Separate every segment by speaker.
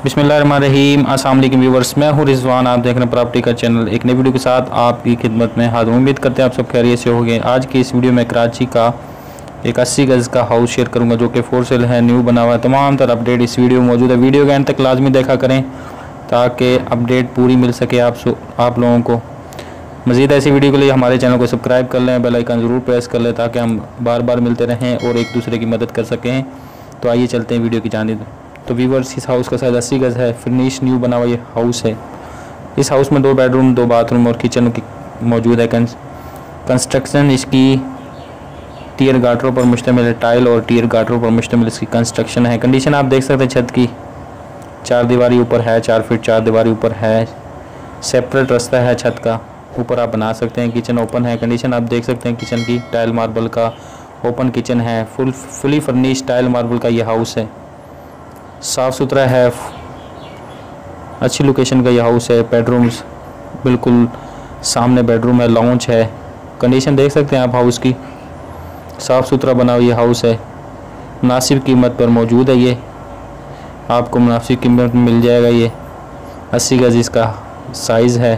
Speaker 1: बिस्मिल्लाहिर्रहमानिर्रहीम। अस्सलाम वालेकुम व्यूवर्स, मैं हूं रिजवान। आप देख रहे हैं प्रॉपर्टी का चैनल। एक नई वीडियो के साथ आपकी खिदमत में हाजिर। उम्मीद करते हैं आप सब खैरियत से होंगे। आज की इस वीडियो में कराची का एक 80 गज़ का हाउस शेयर करूंगा जो कि फॉर सेल है, न्यू बना हुआ है। तमाम तरह अपडेट इस वीडियो में मौजूद है। वीडियो के एंड तक लाजमी देखा करें ताकि अपडेट पूरी मिल सके आप लोगों को। मज़ीद ऐसी वीडियो के लिए हमारे चैनल को सब्सक्राइब कर लें, बेल आइकन ज़रूर प्रेस कर लें ताकि हम बार बार मिलते रहें और एक दूसरे की मदद कर सकें। तो आइए चलते हैं वीडियो की जानिब। तो व्यूवर्स, इस हाउस का साइज़ 80 गज़ है, फिनिश न्यू बना हुआ ये हाउस है। इस हाउस में 2 बेडरूम, 2 बाथरूम और किचन की मौजूद है। कंस्ट्रक्शन इसकी टियर गाटरों पर मुश्तमिल है। टाइल और टियर गाटरों पर मुश्तमिल इसकी कंस्ट्रक्शन है। कंडीशन आप देख सकते हैं छत की 4 दीवारी ऊपर है, 4 फीट 4 दीवारी ऊपर है। सेपरेट रास्ता है छत का, ऊपर आप बना सकते हैं। किचन ओपन है। कंडीशन आप देख सकते हैं किचन की टाइल मार्बल का ओपन किचन है। फुली फर्निश टाइल मार्बल का ये हाउस है। साफ़ सुथरा है, अच्छी लोकेशन का ये हाउस है। बेडरूम्स बिल्कुल सामने बेडरूम है, लॉन्च है। कंडीशन देख सकते हैं आप हाउस की, साफ़ सुथरा बना हुआ ये हाउस है। मुनासिब कीमत पर मौजूद है। ये आपको मुनासिब कीमत में मिल जाएगा। ये 80 गज़ इसका साइज़ है।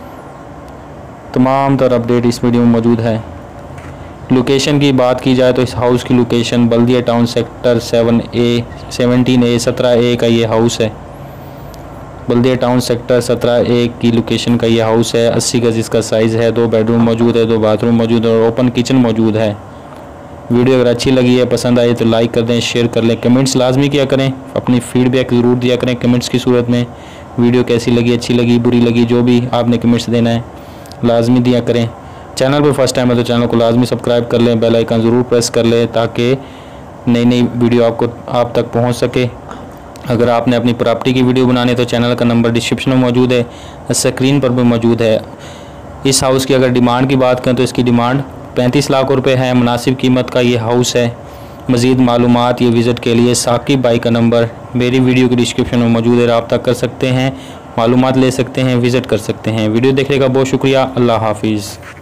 Speaker 1: तमाम तरह अपडेट इस वीडियो में मौजूद है। लोकेशन की बात की जाए तो इस हाउस की लोकेशन बल्दिया टाउन सेक्टर 17A 17A का ये हाउस है। बल्दिया टाउन सेक्टर 17A की लोकेशन का ये हाउस है। 80 गज़ इसका साइज़ है। 2 बेडरूम मौजूद है, 2 बाथरूम मौजूद है और ओपन किचन मौजूद है। वीडियो अगर अच्छी लगी है, पसंद आई तो लाइक कर दें, शेयर कर लें, कमेंट्स लाजमी किया करें। अपनी फीडबैक ज़रूर दिया करें कमेंट्स की सूरत में। वीडियो कैसी लगी, अच्छी लगी, बुरी लगी, जो भी आपने कमेंट्स देना है लाजमी दिया करें। चैनल पर फर्स्ट टाइम है तो चैनल को लाजमी सब्सक्राइब कर लें, बेल आइकन ज़रूर प्रेस कर लें ताकि नई वीडियो आप तक पहुंच सके। अगर आपने अपनी प्रॉपर्टी की वीडियो बनानी है तो चैनल का नंबर डिस्क्रिप्शन में मौजूद है, स्क्रीन पर भी मौजूद है। इस हाउस की अगर डिमांड की बात करें तो इसकी डिमांड 35 लाख रुपये है। मुनासिब कीमत का ये हाउस है। मज़ीद मालूमात ये विज़िट के लिए साकिब भाई का नंबर मेरी वीडियो की डिस्क्रिप्शन में मौजूद है, रब्ता कर सकते हैं, मालूमात ले सकते हैं, विज़िट कर सकते हैं। वीडियो देखने का बहुत शुक्रिया। अल्लाह हाफिज़।